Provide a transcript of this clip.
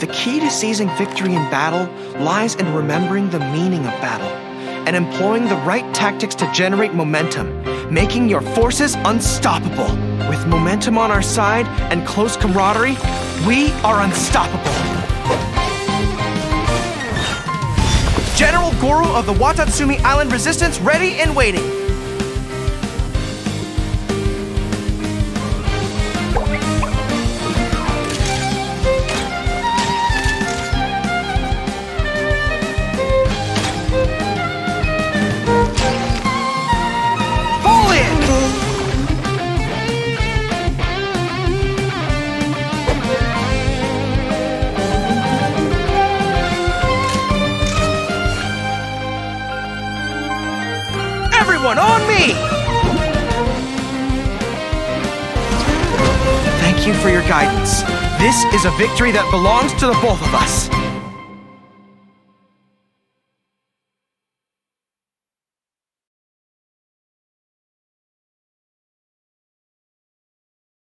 The key to seizing victory in battle lies in remembering the meaning of battle and employing the right tactics to generate momentum, making your forces unstoppable. With momentum on our side and close camaraderie, we are unstoppable. General Gorou of the Watatsumi Island Resistance ready and waiting. Everyone on me! Thank you for your guidance. This is a victory that belongs to the both of us.